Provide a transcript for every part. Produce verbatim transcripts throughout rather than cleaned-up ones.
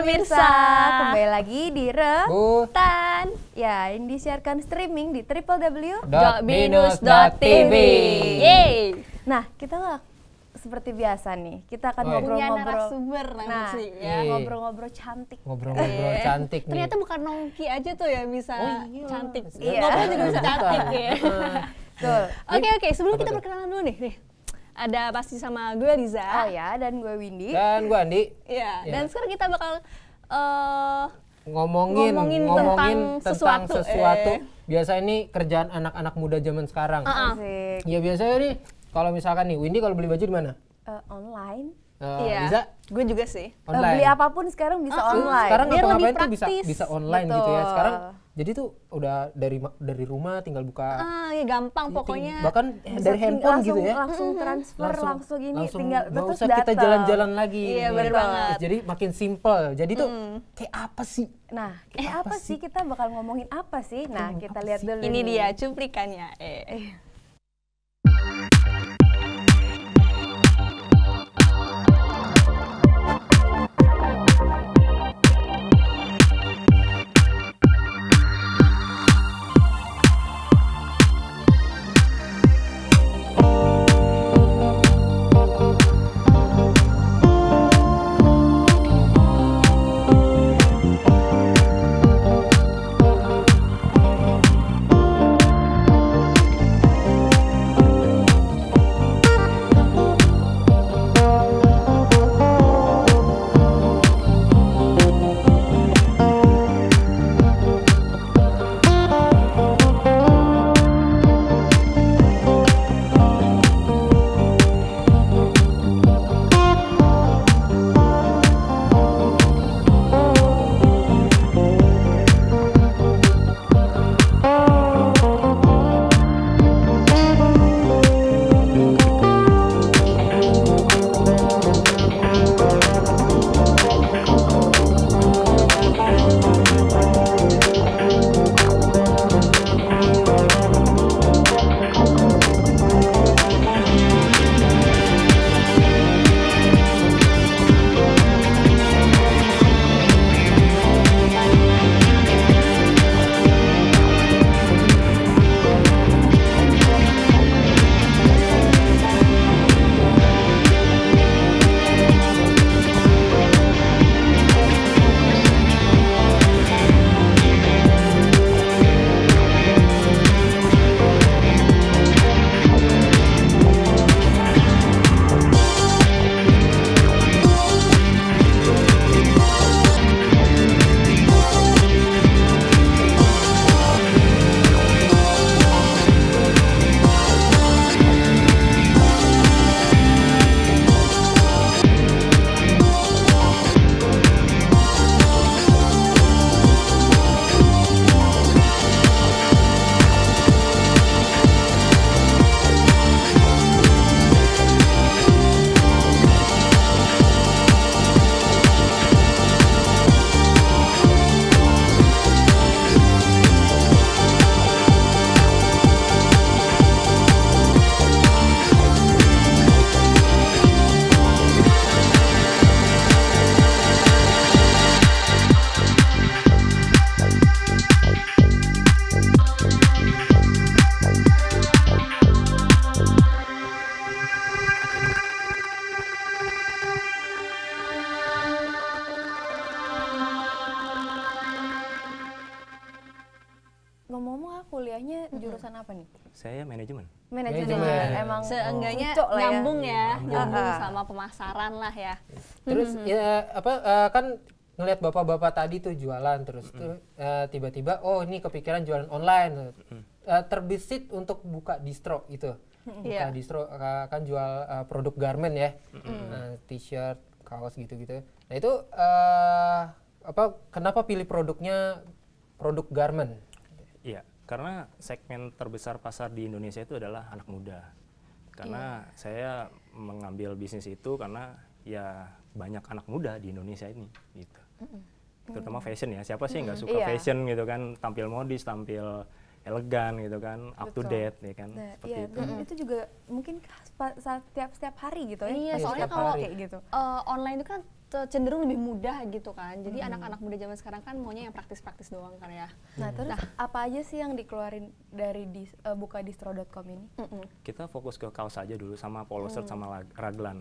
pemirsa, kembali lagi di REBOETAN. Ya, ini disiarkan streaming di w w w dot binus dot t v. Yeay. Nah, kita nggak seperti biasa nih. Kita akan ngobrol-ngobrol. narasumber nah, sih, ya. ngobrol-ngobrol cantik. Ngobrol-ngobrol cantik nih. Ternyata bukan nongki aja tuh ya bisa oh, iya. cantik. Iya. Ngobrol juga bisa cantik ya. Betul. Oke oke, sebelum kita perkenalan dulu nih, nih. Ada pasti sama gue Riza. Oh ya, dan gue Windy. Dan gue Andi. Iya, ya. dan sekarang kita bakal uh, ngomongin, ngomongin, ngomongin tentang, tentang sesuatu. sesuatu. Eh. Biasa ini kerjaan anak-anak muda zaman sekarang. Uh-uh. Ya biasanya nih, kalau misalkan nih, Windy kalau beli baju di mana? Uh, online. Uh, iya. Bisa? Gue juga sih. Uh, beli apapun sekarang bisa uh, online. Sekarang biar ngapa-ngapain lebih tuh bisa bisa online. Betul. Gitu ya. Sekarang jadi tuh udah dari dari rumah tinggal buka. Ah, ya gampang pokoknya. Bahkan bisa dari handphone langsung, gitu ya. Langsung transfer, langsung, langsung ini langsung tinggal nggak terus usah kita datang. jalan-jalan lagi. Iya, bener banget. Jadi makin simple. Jadi tuh mm. kayak apa sih? Nah, kayak apa, apa sih? Kita bakal ngomongin apa sih? Nah, Hmm, kita apa lihat sih? dulu. Ini nih. dia cuplikannya. Eh. Ngomong-ngomong, kuliahnya jurusan apa nih? Saya manajemen. Manajemen. Manajemen. Emang seenggaknya cocok lah ya. nyambung ya, nyambung Ah. sama pemasaran lah ya. Terus ya apa uh, kan ngelihat bapak-bapak tadi tuh jualan terus tuh uh, tiba-tiba oh ini kepikiran jualan online. Uh, terbesit untuk buka distro itu. Buka Iya. distro uh, kan jual uh, produk garment ya. Uh, t-shirt, kaos gitu-gitu. Nah, itu uh, apa kenapa pilih produknya produk garment? Iya, karena segmen terbesar pasar di Indonesia itu adalah anak muda. Karena yeah. saya mengambil bisnis itu karena ya banyak anak muda di Indonesia ini, gitu. Mm-hmm. Terutama fashion ya. Siapa sih nggak mm-hmm. suka yeah. fashion gitu kan? Tampil modis, tampil elegan gitu kan, up to Betul. date ya kan, Nah, seperti iya, itu. dan itu juga mungkin spa- setiap setiap hari gitu ya. Iya, Pasti soalnya setiap kalau hari kayak gitu. uh, online itu kan te- cenderung lebih mudah gitu kan. Jadi anak-anak muda zaman sekarang kan maunya yang praktis-praktis doang kan ya. Nah, terus apa aja sih yang dikeluarin dari dis, uh, buka distro dot com ini? Mm-mm. Kita fokus ke kaos aja dulu sama polo shirt sama lag- raglan.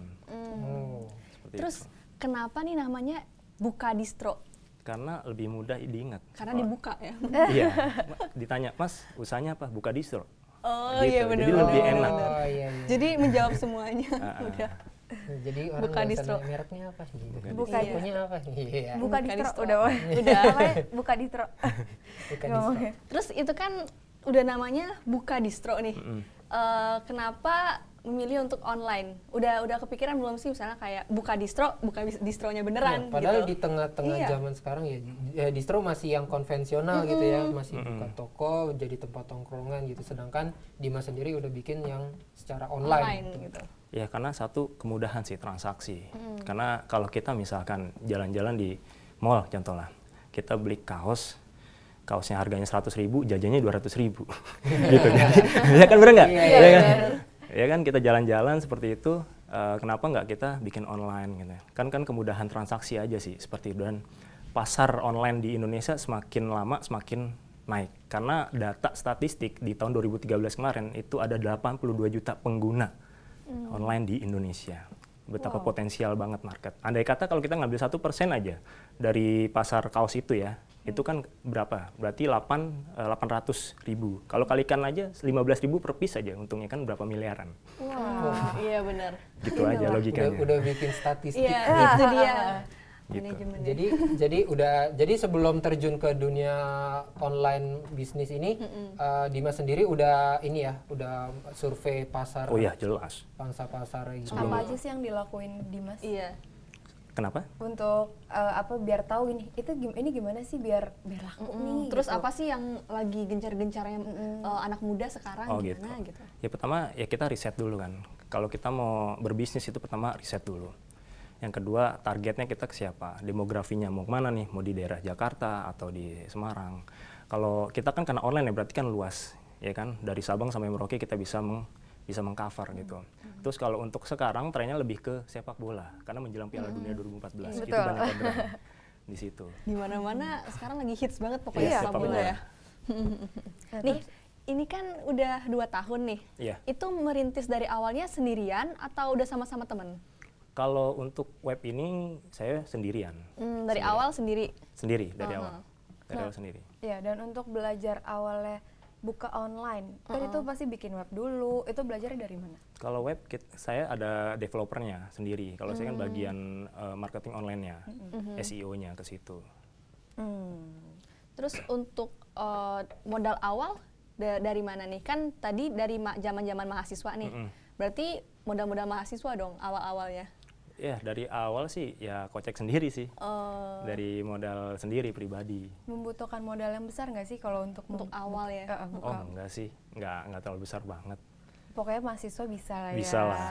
Oh. Seperti Terus itu. kenapa nih namanya buka distro? Karena lebih mudah diingat. Karena dibuka ya. Iya, ma- ditanya, Mas, usahanya apa? Buka distro. Oh Gitu, iya jadi benar. lebih enak. Oh, iya, iya. Jadi menjawab semuanya. Ah, ah. Udah. Jadi orang Buka nggak distro. usah nanya mereknya apa sih? Buka Buka Tipenya distro. apa? Iya. Buka, Buka distro, distro. udah. Udah. Namanya buka distro. Buka Ngomongnya. distro. Terus itu kan udah namanya buka distro nih. Mm-mm. Eh, kenapa memilih untuk online? Udah udah kepikiran belum sih misalnya kayak buka distro, buka bis- distronya beneran Iya, padahal gitu. di tengah-tengah Iya. zaman sekarang ya, ya distro masih yang konvensional gitu ya, masih buka toko jadi tempat tongkrongan gitu. Sedangkan Dimas sendiri udah bikin yang secara online, online gitu. gitu. Ya karena satu kemudahan sih transaksi. Karena kalau kita misalkan jalan-jalan di mall contoh lah, kita beli kaos, kaosnya harganya seratus ribu, jajannya dua ratus ribu. Gitu. Jadi, ya kan bener nggak? Iya, ya iya, kan? Ya kan kita jalan-jalan seperti itu, eh, kenapa nggak kita bikin online gitu? Kan kan kemudahan transaksi aja sih seperti itu. Dan pasar online di Indonesia semakin lama semakin naik. Karena data statistik di tahun dua ribu tiga belas kemarin itu ada delapan puluh dua juta pengguna online di Indonesia. Betapa potensial banget market. Andai kata kalau kita ngambil satu persen aja dari pasar kaos itu ya, itu kan berapa? Berarti delapan ratus ribu. Kalau kalikan aja lima belas ribu per piece aja, untungnya kan berapa miliaran. Wah, iya benar. Gitu aja Udah, logikanya. udah bikin statistik. Iya, itu dia. Gitu. Manajemen. Jadi jadi udah jadi sebelum terjun ke dunia online bisnis ini, eh, Dimas sendiri udah ini ya, udah survei pasar, Oh ya jelas. pangsa pasar gitu. Apa aja sih yang dilakuin Dimas? Iya. Kenapa? Untuk uh, apa biar tahu ini itu gim- ini gimana sih biar biar laku nih. Terus gitu. apa sih yang lagi gencar-gencarnya eh, anak muda sekarang Oh gitu. gimana gitu? Ya pertama ya kita riset dulu kan. Kalau kita mau berbisnis itu pertama riset dulu. Yang kedua targetnya kita ke siapa, demografinya mau kemana nih, mau di daerah Jakarta atau di Semarang. Kalau kita kan karena online ya berarti kan luas, ya kan dari Sabang sampai Merauke kita bisa meng, bisa mengcover gitu. Terus kalau untuk sekarang trennya lebih ke sepak bola karena menjelang Piala Dunia dua ribu empat belas itu Betul. banyak orderan di situ. Di mana-mana sekarang lagi hits banget pokoknya Iya, sepak bola bola. ya. Nah, Nih, ini kan udah dua tahun nih. Iya. Itu merintis dari awalnya sendirian atau udah sama-sama teman? Kalau untuk web ini saya sendirian, Hmm, dari awal sendiri. sendiri dari Uh-huh. awal, dari awal sendiri. ya dan untuk belajar awalnya buka online, kan itu pasti bikin web dulu. Itu belajarnya dari mana? Kalau web kit- saya ada developernya sendiri. Kalau saya kan bagian uh, marketing online-nya, S E O-nya ke situ. Hmm. Terus untuk eh, modal awal da- dari mana nih? Kan tadi dari ma- zaman-zaman mahasiswa nih. Mm-mm. Berarti modal-modal mahasiswa dong awal-awalnya. Ya dari awal sih ya kocek sendiri sih, Eh, dari modal sendiri pribadi. Membutuhkan modal yang besar nggak sih kalau untuk Untuk mem- awal ya? Eh, eh, buka. Oh enggak sih, enggak enggak terlalu besar banget. Pokoknya mahasiswa bisa lah ya. Bisa lah.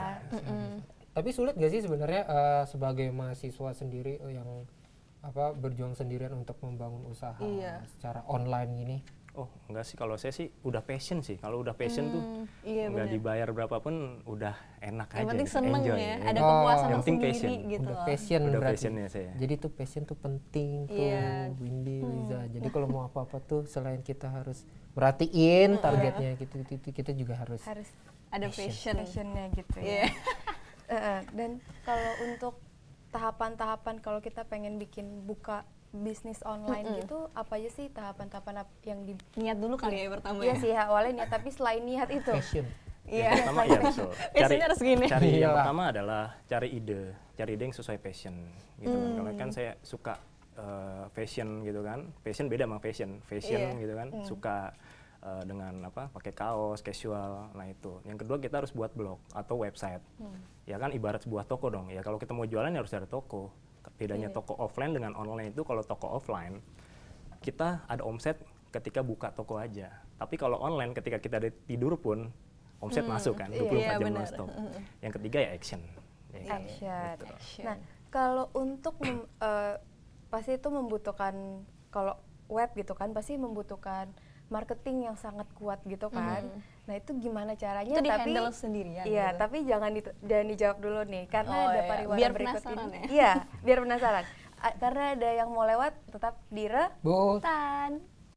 Tapi sulit gak sih sebenarnya eh, sebagai mahasiswa sendiri eh, yang apa berjuang sendirian untuk membangun usaha Iya. secara online gini? Oh enggak sih, kalau saya sih udah passion sih. Kalau udah passion tuh iya enggak benar. dibayar berapapun udah enak Yang aja. penting gitu, seneng enjoy, ya, ya. ada Oh, kepuasan yang penting tersendiri passion. gitu Udah loh. passion Udah berarti. passionnya saya. Jadi tuh passion tuh penting tuh, Iya. Windy, Liza. Jadi kalau mau apa-apa tuh selain kita harus merhatiin targetnya gitu, itu kita juga harus. Harus Ada passion. passionnya gitu Iya. ya. Eh, eh, dan kalau untuk tahapan-tahapan kalau kita pengen bikin buka bisnis online gitu, apa aja sih tahapan-tahapan ap- yang di Niat dulu kali ya pertama Iya ya. sih awalnya niat, tapi selain niat itu Passion. Iya. Yang pertama iya betul. Passionnya harus gini. Cari yang Iyalah. pertama adalah cari ide, cari ide yang sesuai passion gitu kan. Kalau kan saya suka eh, fashion gitu kan. Fashion beda sama fashion. Fashion Iya. gitu kan. Suka eh, dengan apa? Pakai kaos, casual. Nah, itu. Yang kedua kita harus buat blog atau website. Ya kan ibarat sebuah toko dong. Ya kalau kita mau jualan ya harus ada toko. Bedanya toko offline dengan online itu kalau toko offline kita ada omset ketika buka toko aja. Tapi kalau online ketika kita ada tidur pun omset masuk kan, dua puluh empat iya, jam benar. non-stop. Yang ketiga ya action. Ya kan? action. Betul. Nah, kalau untuk mem- eh, pasti itu membutuhkan kalau web gitu kan pasti membutuhkan marketing yang sangat kuat gitu kan. Hmm. Nah itu gimana caranya? Itu di tapi handle sendirian. Iya, gitu. tapi jangan di, jangan dijawab dulu nih, karena oh, ada iya. pariwara biar berikut penasaran ini. Ya? Iya, biar penasaran. A, karena ada yang mau lewat, tetap di REBOETAN.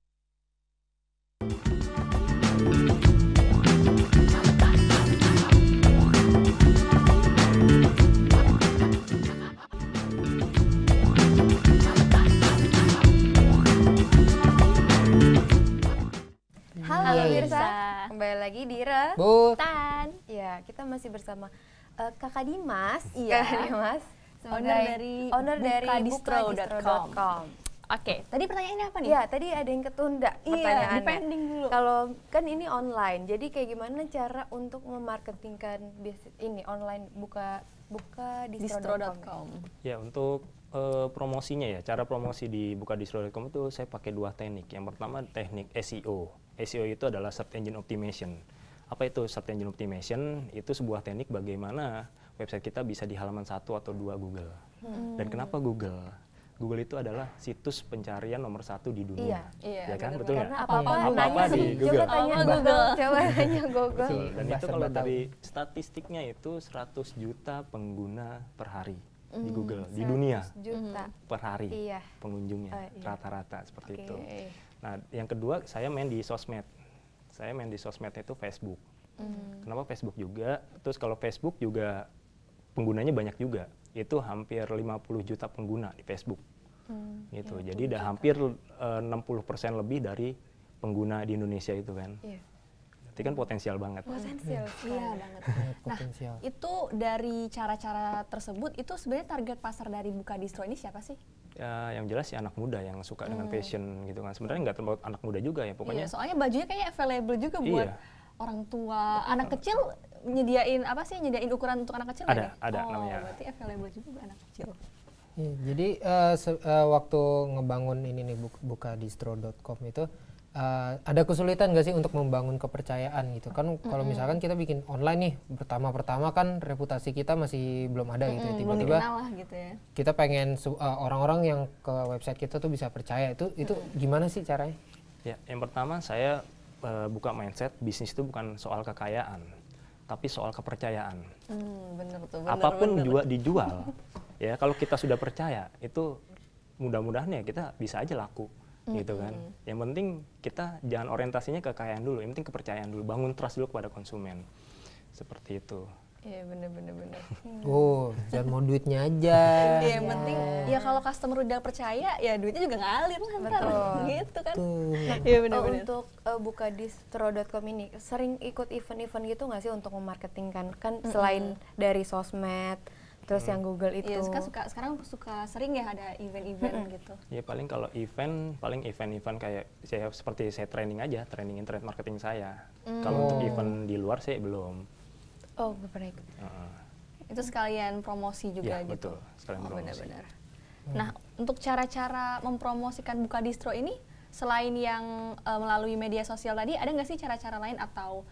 Halo pemirsa, kembali lagi di REBOETAN. Ya, kita masih bersama uh, Kakak Dimas, iya. Kakak Dimas, owner dari owner dari bukadistro dot com. Oke, tadi pertanyaannya apa nih? Ya, tadi ada yang ketunda iya, pertanyaannya. dipending dulu. Kalau kan ini online, jadi kayak gimana cara untuk memarketingkan bisnis ini online buka bukadistro dot com? Ya, untuk uh, promosinya ya, cara promosi di bukadistro dot com itu saya pakai dua teknik. Yang pertama teknik S E O. S E O itu adalah search engine optimization. Apa itu search engine optimization? Itu sebuah teknik bagaimana website kita bisa di halaman satu atau dua Google. Hmm. Dan kenapa Google? Google itu adalah situs pencarian nomor satu di dunia. Iya, ya kan, bener, betul nggak? Karena apa-apa, apa-apa di Google. Coba tanya oh, Google. Coba tanya Google. Betul. Dan itu kalau dari statistiknya itu seratus juta pengguna per hari mm. di Google di dunia. Juta per hari iya. pengunjungnya uh, iya. rata-rata seperti okay. itu. Nah, yang kedua saya main di sosmed. Saya main di sosmed itu Facebook. Mm. Kenapa Facebook juga? Terus kalau Facebook juga penggunanya banyak juga. Itu hampir lima puluh juta pengguna di Facebook. Hmm, gitu. Jadi udah hampir uh, enam puluh persen lebih dari pengguna di Indonesia itu kan. Iya. Berarti kan potensial banget. Potensial. Iya banget. Nah, itu dari cara-cara tersebut itu sebenarnya target pasar dari Bukadistro ini siapa sih? Ya, yang jelas ya anak muda yang suka hmm. dengan fashion gitu kan. Sebenarnya nggak terlalu anak muda juga ya pokoknya. Iya, soalnya bajunya kayaknya available juga buat iya. orang tua, anak kecil nyediain apa sih? Nyediain ukuran untuk anak kecil ada, ya? ada oh, namanya. Berarti available juga buat anak kecil. Ya, jadi uh, se- uh, waktu ngebangun ini nih buk- bukadistro dot com itu uh, ada kesulitan nggak sih untuk membangun kepercayaan gitu kan? Mm-hmm. Kalau misalkan kita bikin online nih, pertama-pertama kan reputasi kita masih belum ada gitu. Mm-hmm, ya. Tiba-tiba lah, gitu ya. kita pengen uh, orang-orang yang ke website kita tuh bisa percaya. Itu itu mm-hmm. gimana sih caranya? Ya, yang pertama saya uh, buka mindset bisnis itu bukan soal kekayaan, tapi soal kepercayaan. Hmm, bener tuh. Bener, Apapun bener. juga dijual. Ya, kalau kita sudah percaya, itu mudah-mudahan ya kita bisa aja laku, mm-hmm. gitu kan. Yang penting kita jangan orientasinya ke kekayaan dulu, yang penting kepercayaan dulu, bangun trust dulu kepada konsumen. Seperti itu. Iya, bener-bener. bener. Oh, jangan mau duitnya aja. Iya, yang penting ya kalau customer udah percaya, ya duitnya juga ngalir lah ntar. Gitu kan. Iya, bener-bener. Untuk uh, bukadistro dot com ini, sering ikut event-event gitu nggak sih untuk memarketingkan? Kan mm-hmm. selain dari sosmed, terus hmm. yang Google itu. Iya, suka, suka sekarang suka sering ya ada event-event hmm. gitu. Ya paling kalau event, paling event-event kayak saya seperti saya training aja, training internet marketing saya. Hmm. Kalau untuk event di luar saya belum. Oh, nggak pernah ikut. Uh, itu sekalian promosi juga ya, gitu. Betul, sekalian oh, promosi. Benar-benar. Hmm. Nah, untuk cara-cara mempromosikan Bukadistro ini, selain yang uh, melalui media sosial tadi, ada nggak sih cara-cara lain atau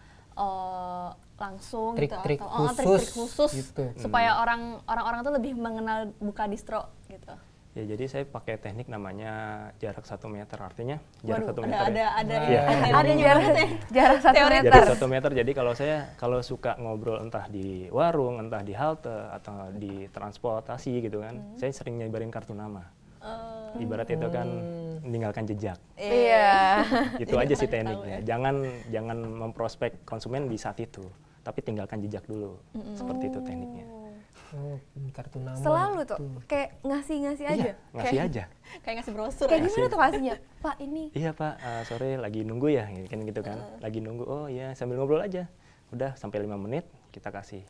Uh, langsung trik-trik gitu atau oh, trik-trik khusus gitu. supaya hmm. orang orang-orang tuh lebih mengenal Bukadistro gitu. Ya, jadi saya pakai teknik namanya jarak satu meter, artinya jarak Waduh, satu ada, meter. Ada ya. ada ya. ada jarak jarak satu meter. Jarak satu meter. Jadi kalau saya kalau suka ngobrol entah di warung, entah di halte atau di transportasi gitu kan, hmm. saya sering nyebarin kartu nama. Uh, Ibarat itu kan meninggalkan jejak. Iya. Itu aja sih tekniknya. Ya. Jangan jangan memprospek konsumen di saat itu, tapi tinggalkan jejak dulu. Mm-hmm. Seperti itu tekniknya. Oh, kartu nama. Selalu tuh kayak ngasih-ngasih aja. Iya, ngasih kayak, aja. Kayak ngasih brosur. Kayak ya? gimana tuh ngasihnya? Pak, ini. Iya, Pak, uh, sore lagi nunggu ya, kan gitu kan. Uh. Lagi nunggu. Oh iya, sambil ngobrol aja. Udah sampai lima menit kita kasih.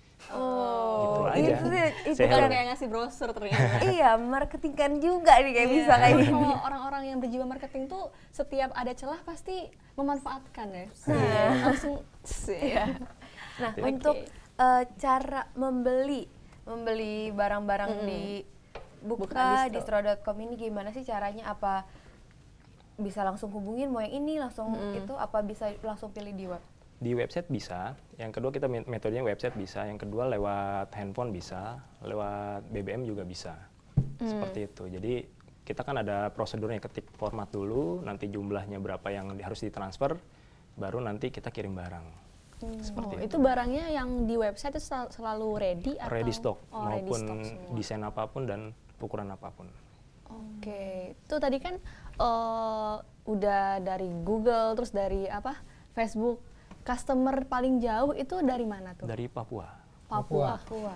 Oh, gitu aja. Itu, itu bukan kayak ngasih brosur ternyata. Iya, marketingkan juga nih kayak yeah. bisa kayak gini. Kalau orang-orang yang berjiwa marketing tuh setiap ada celah pasti memanfaatkan ya. Nah, yeah. langsung. Yeah. Nah, okay. untuk uh, cara membeli membeli barang-barang mm-hmm. di bukadistro dot com ini gimana sih caranya? Apa bisa langsung hubungin mau yang ini langsung mm-hmm. itu? Apa bisa langsung pilih di web? Di website bisa, yang kedua kita metodenya website bisa, yang kedua lewat handphone bisa, lewat B B M juga bisa, hmm. seperti itu. Jadi kita kan ada prosedurnya, ketik format dulu, nanti jumlahnya berapa yang di, harus ditransfer, baru nanti kita kirim barang. Hmm. Seperti Oh, itu. itu barangnya yang di website itu sel- selalu ready atau? Ready stock, oh, ready maupun stock semua. desain apapun dan ukuran apapun. Oke, itu tadi kan uh, udah dari Google, terus dari apa Facebook. Customer paling jauh itu dari mana tuh? Dari Papua. Papua. Papua.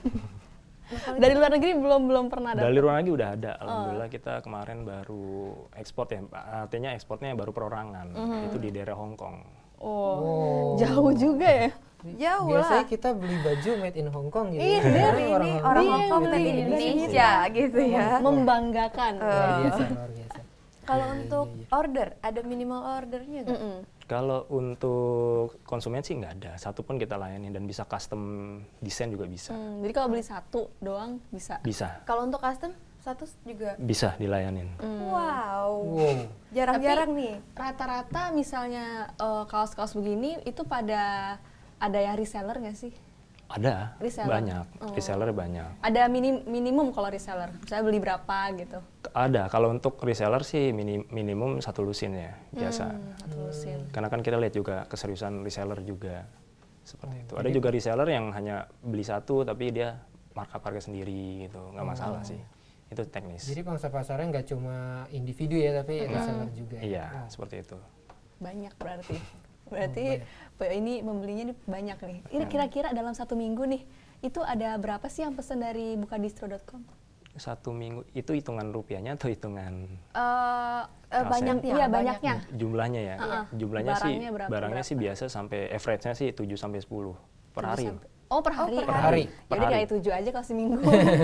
Dari luar negeri belum belum pernah dapet? Dari luar negeri udah ada, alhamdulillah kita kemarin baru ekspor ya, artinya ekspornya baru perorangan, Mhm. itu di daerah Hong Kong. Oh, Oh. jauh juga ya? Jauh Biasanya lah. kita beli baju made in Hong Kong gitu. Iya, ya. dari Ini Orang orang Iya, Hong Kong beli dari dari Indonesia gitu ya. Membanggakan. Luar biasa, luar biasa. Kalau Iya, iya, untuk iya. order, ada minimal ordernya nggak? Mm-mm. Kalau untuk konsumen sih nggak ada, satu pun kita layani dan bisa custom desain juga bisa. Hmm, jadi kalau beli satu doang bisa? Bisa, Kalau untuk custom, satu juga. bisa dilayanin. Hmm. Wow. Wow. Jarang-jarang nih. Rata-rata misalnya eh, kaos-kaos begini itu pada ada yang reseller nggak sih? Ada, Reseller. banyak, Oh. reseller banyak. Ada minim, minimum kalau reseller, misalnya beli berapa gitu? Ada, kalau untuk reseller sih minim, minimum satu lusin ya, biasa. Hmm, satu lusin. Karena kan kita lihat juga keseriusan reseller juga, seperti Oh, itu. Ada juga reseller yang hanya beli satu tapi dia markup harga sendiri gitu, nggak masalah sih. Itu teknis. Jadi pangsa pasarnya nggak cuma individu ya, tapi reseller juga. ya? Iya, Wow. seperti itu. Banyak berarti. Berarti pe- ini membelinya nih banyak nih. Ini kira-kira dalam satu minggu nih, itu ada berapa sih yang pesan dari bukadistro dot com? Satu minggu itu hitungan rupiahnya atau hitungan Eh, Eh, Kaos banyaknya. Iya, banyaknya. banyaknya. jumlahnya ya? Heeh. Jumlahnya sih Barangnya berapa- barangnya sih berapa? biasa sampai average-nya sih tujuh sampai sepuluh per hari. Sampai- Oh, per hari. per hari. Per Jadi hari. kayak tujuh aja kalau seminggu.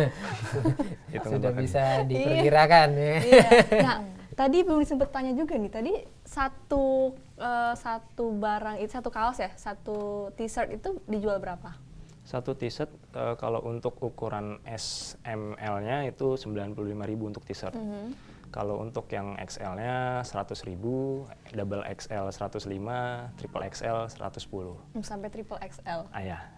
Hitungan Sudah per hari. bisa diperkirakan ya. Iya. Nah, tadi belum sempat tanya juga nih. Tadi satu eh, satu barang itu satu kaos ya, satu t-shirt itu dijual berapa? Satu t-shirt eh, kalau untuk ukuran S M L-nya itu sembilan puluh lima ribu untuk t-shirt. Mhm. Kalau untuk yang X L-nya seratus ribu, double X L seratus lima, triple X L seratus sepuluh. Hmm, Sampai triple X L. Ah ya.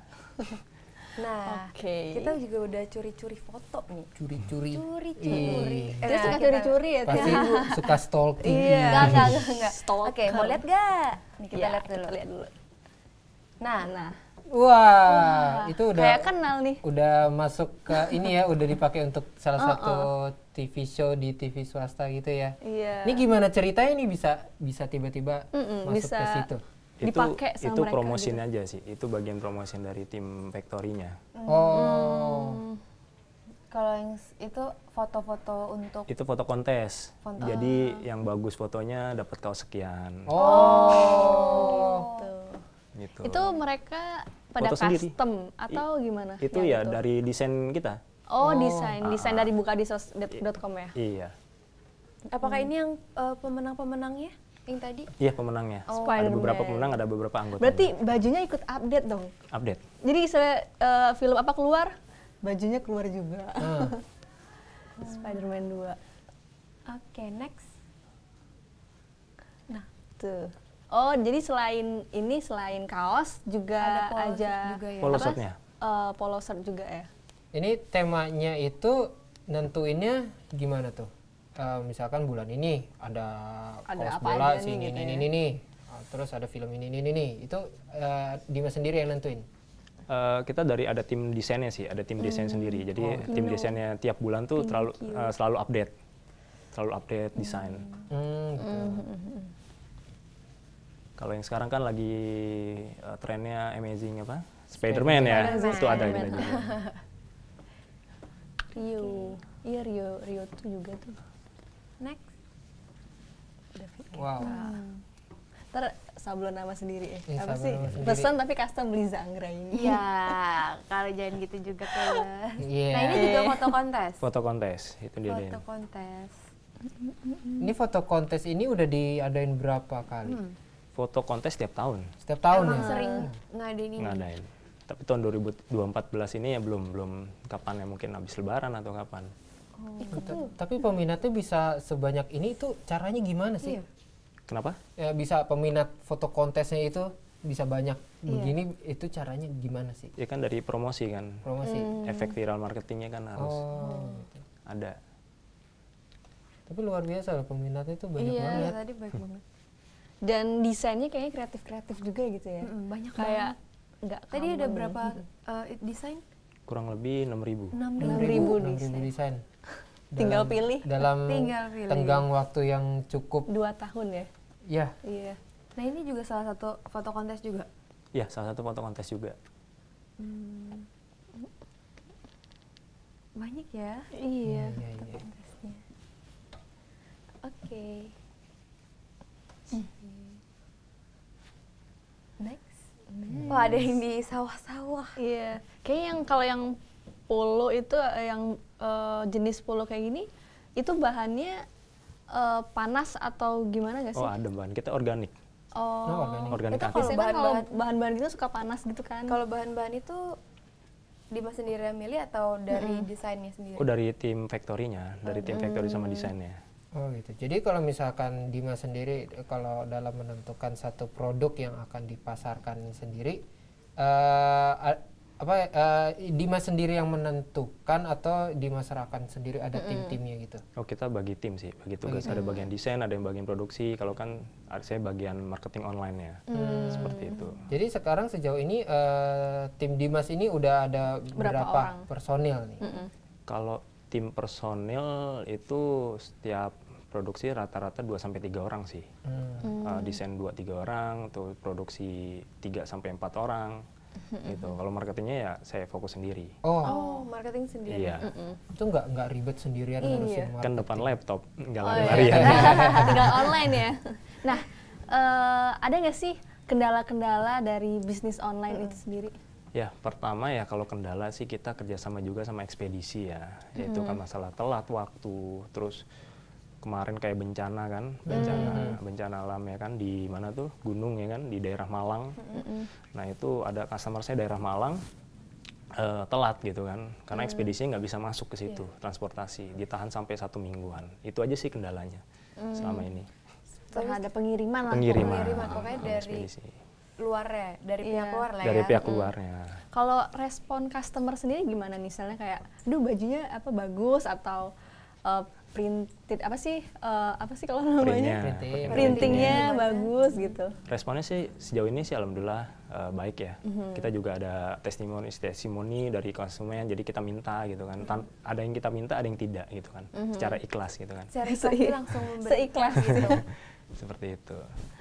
Nah, Oke. kita juga udah curi-curi foto nih. Curi-curi. Curi-curi. Ih, Eh, Dia nah, suka kita- curi-curi ya? Pasti Tia? ibu suka stalking. Iya. Enggak, enggak, enggak, enggak. Stalker. Oke, mau lihat gak? Nih kita Iya, lihat dulu. Kita lihat dulu. Nah, Nah, Wah, itu udah kayak kenal nih. udah masuk ke ini ya, udah dipakai untuk salah Uh-uh. satu T V show di T V swasta gitu ya. Iya. Ini gimana ceritanya ini bisa bisa tiba-tiba Mm-mm, masuk bisa. ke situ? Itu Dipakai sama itu mereka promosin gitu. aja sih. Itu bagian promosin dari tim Factory-nya. Oh. Hmm. kalau yang s- itu foto-foto untuk Itu foto kontes. Foto. Jadi yang bagus fotonya dapat kaos sekian. Oh. Tuh. Gitu. Itu mereka pada Foto sendiri. custom atau gimana? Itu yang ya itu? dari desain kita. Oh, Oh. desain, desain Ah. dari bukadistro dot com ya. Iya. apakah ini yang eh, pemenang-pemenangnya yang tadi? Iya pemenangnya. Oh. Ada beberapa Spider-Man. pemenang, ada beberapa anggota. Berarti bajunya ikut update dong. update. Jadi se eh, film apa keluar, bajunya keluar juga. Ah. Spider-Man dua. Oke, next. Nah, tuh. Oh, jadi selain ini selain kaos juga Ada polo aja shirt juga ya? Polo apa? shirtnya. Eh, polo shirt juga ya. Ini temanya itu nentuinnya gimana tuh? Eh, misalkan bulan ini ada, Ada kaos apa bola aja sih nih ini gitu ini ya? ini nih. Ah, terus ada film ini ini ini nih. Itu eh, Dimas sendiri yang nentuin. Eh, kita dari ada tim desainnya sih, ada tim desain sendiri. Jadi tim Pino. desainnya tiap bulan tuh terlalu Thank you. eh, selalu update, selalu update desain. Hmm, gitu. Kalau yang sekarang kan lagi eh, trennya amazing apa? Spider-Man ya, Spider-Man. itu ada kita Spider-Man. juga. Rio. Iya Rio, Rio tuh juga tuh. Next. Wow. Ntar sablon nama sendiri ya. Iya, Apa sablon sih? nama sendiri. Pesan tapi custom beli Zanggra ini. Iya, kalau jangan gitu juga kelas. Iya. Nah, ini juga foto kontes. Foto kontes, itu dia. deh. Foto kontes. Ini foto kontes ini udah diadain berapa kali? Hmm. Foto kontes tiap tahun Setiap tahun Emang ya? sering ngadain ini. ngadain. Tapi tahun dua ribu empat belas ini ya belum belum kapan ya, mungkin habis lebaran atau kapan. Ikut Ta- tuh. Tapi peminatnya bisa sebanyak ini itu caranya gimana sih? Iya. Kenapa? Ya bisa peminat foto kontesnya itu bisa banyak begini, itu caranya gimana sih? Ya kan dari promosi kan, Promosi. Hmm. efek viral marketingnya kan harus Oh. ada. Tapi luar biasa loh, peminatnya tuh banyak Iya, banget. Iya, tadi baik banget. Dan desainnya kayaknya kreatif-kreatif juga gitu ya. Mm-mm, banyak Kayak nggak Tadi ada common. berapa uh, desain? Kurang lebih enam ribu. enam enam ribu. ribu enam ribu desain. Tinggal Dalam- pilih. Dalam Tinggal pilih. tenggang waktu yang cukup. Dua tahun ya. Ya, Iya. Nah ini juga salah satu foto kontes juga. Ya, salah satu foto kontes juga. Hmm. Banyak ya Iya. iya, iya. kontesnya. Oke. Next. Wah, ada yang di sawah-sawah. Iya. Kayaknya yang kalau yang polo itu eh, yang eh, jenis polo kayak gini itu bahannya eh, panas atau gimana gak sih? Oh, ada bahan. Kita organik. Oh, Oh, organik. Organik Itu aktif. kalau biasanya kan kalau bahan-bahan- bahan-bahan gitu suka panas gitu kan. Kalau bahan-bahan itu Dimas sendiri yang milih atau dari desainnya sendiri? Oh, dari tim factory-nya, dari tim factory sama desainnya. Oh gitu. Jadi kalau misalkan Dimas sendiri, eh, kalau dalam menentukan satu produk yang akan dipasarkan sendiri, eh, a- apa eh, Dimas sendiri yang menentukan atau dimasarkan sendiri ada tim-timnya gitu? Oh, kita bagi tim sih, bagi tugas. Ada bagian desain, ada yang bagian produksi. Kalau kan ada saya bagian marketing online-nya. Seperti itu. Jadi sekarang sejauh ini eh, tim Dimas ini udah ada Berapa berapa, orang? personil nih? Kalau tim personil itu setiap produksi rata-rata dua sampai tiga orang sih. Hmm. Uh, desain dua tiga orang, tuh produksi tiga sampai empat orang. Gitu. Kalau marketingnya ya saya fokus sendiri. Oh, Oh, marketing sendiri. Iya. itu nggak nggak ribet sendirian Iya. ngurusin Kan marketing. depan laptop, nggak Oh, lari-larian. iya. Tinggal online ya. Nah, eh, ada nggak sih kendala-kendala dari bisnis online itu sendiri? Ya, pertama ya kalau kendala sih kita kerjasama juga sama ekspedisi ya. Yaitu kan masalah telat waktu, terus kemarin kayak bencana kan, bencana bencana alam ya kan di mana tuh gunung ya kan di daerah Malang. Nah itu ada customer saya daerah Malang eh, telat gitu kan, karena ekspedisinya nggak bisa masuk ke situ, transportasi ditahan sampai satu mingguan. Itu aja sih kendalanya selama ini. Terhadap pengiriman lah. Pengiriman, pengiriman, pokoknya dari ekspedisi. luarnya, dari pihak Iya. luar lah Dari ya. pihak luarnya. Kalau respon customer sendiri gimana? Misalnya kayak, aduh bajunya apa bagus atau uh, printed apa sih uh, apa sih kalau namanya? Printnya, Printing. pakai Printingnya Gimana? bagus gitu. Responnya sih sejauh ini sih alhamdulillah eh, baik ya. Kita juga ada testimoni testimoni dari konsumen, jadi kita minta gitu kan. Tan- ada yang kita minta, ada yang tidak gitu kan. Secara ikhlas gitu kan. Secara pasti langsung memberi. Seikhlas gitu. Seperti itu.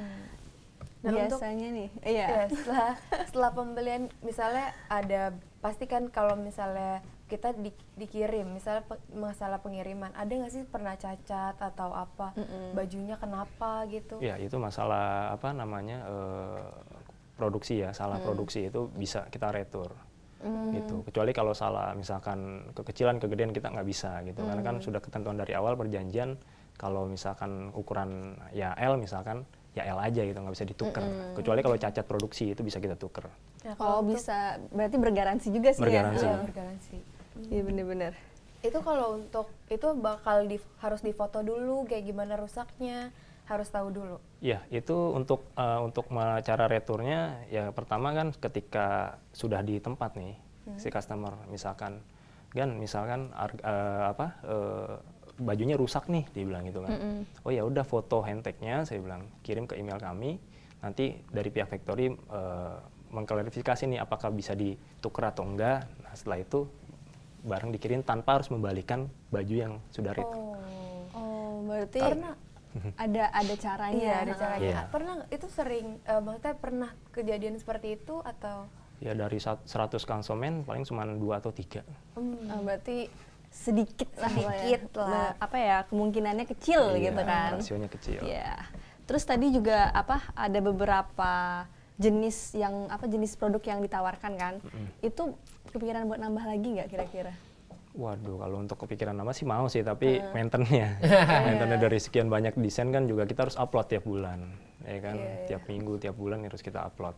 Nah, untuk Biasanya nih, iya. ya, setelah setelah pembelian misalnya ada pasti kan kalau misalnya kita di, dikirim misalnya pe, masalah pengiriman ada nggak sih pernah cacat atau apa bajunya kenapa gitu? Ya itu masalah apa namanya eh, produksi ya, salah produksi itu bisa kita retur. Gitu. Kecuali kalau salah misalkan kekecilan, kegedean kita nggak bisa gitu. Karena kan sudah ketentuan dari awal perjanjian kalau misalkan ukuran ya L misalkan ya L aja gitu, nggak bisa ditukar. Kecuali kalau cacat produksi itu bisa kita tuker. Nah, Oh untuk- bisa, berarti bergaransi juga sih Bergaransi. ya? Iya, bergaransi. Iya bener-bener. Itu kalau untuk itu bakal di, harus difoto dulu kayak gimana rusaknya, harus tahu dulu. Ya, itu untuk uh, untuk ma- cara returnya ya pertama kan ketika sudah di tempat nih si customer misalkan kan misalkan ar- uh, apa uh, bajunya rusak nih dia bilang gitu kan. Oh ya udah foto handtag-nya saya bilang kirim ke email kami, nanti dari pihak factory uh, mengklarifikasi nih apakah bisa ditukar atau enggak. Nah, setelah itu barang dikirim tanpa harus membalikan baju yang sudah return. Oh. Oh berarti Pernah ada ada caranya. Iya, ada caranya. Iya. Pernah nggak- itu sering eh, maksudnya pernah kejadian seperti itu atau Ya dari sat- seratus konsumen paling cuma dua atau tiga. hmm, Oh, berarti sedikit lah, Sedikit ya. lah. Be- Apa ya kemungkinannya kecil Iya, gitu kan? rasionya kecil. Iya. Terus tadi juga apa ada beberapa jenis yang apa jenis produk yang ditawarkan kan? Itu kepikiran buat nambah lagi nggak kira-kira? Waduh, kalau untuk kepikiran nama sih mau sih, tapi maintenance-nya. Maintenance dari sekian banyak desain kan juga kita harus upload tiap bulan. Ya kan, tiap minggu, tiap bulan harus kita upload.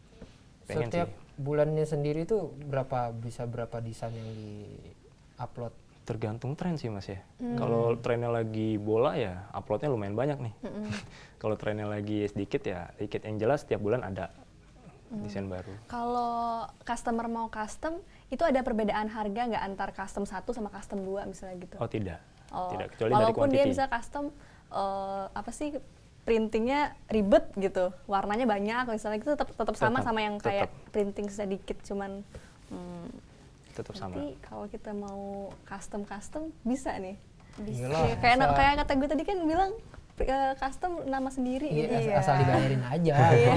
Pengen Setiap sih. bulannya sendiri tuh berapa bisa berapa desain yang di-upload? Tergantung tren sih Mas ya. Kalau trennya lagi bola ya uploadnya lumayan banyak nih. Kalau trennya lagi sedikit ya sedikit. Yang jelas tiap bulan ada desain baru. Kalau customer mau custom, itu ada perbedaan harga nggak antar custom satu sama custom dua misalnya gitu? Oh tidak. Oh, tidak kecuali walaupun dari dia quantity. bisa custom uh, apa sih printingnya ribet gitu, warnanya banyak misalnya, itu tetap tetap sama Tetap, sama yang kayak tetap. printing sedikit cuman hmm, Tetap sama. nanti kalau kita mau custom custom bisa nih. Bisa. Kayak kayak, Asal- kayak kata gue tadi kan bilang uh, custom nama sendiri Iya, gitu. as- asal dibayarin aja. Iya.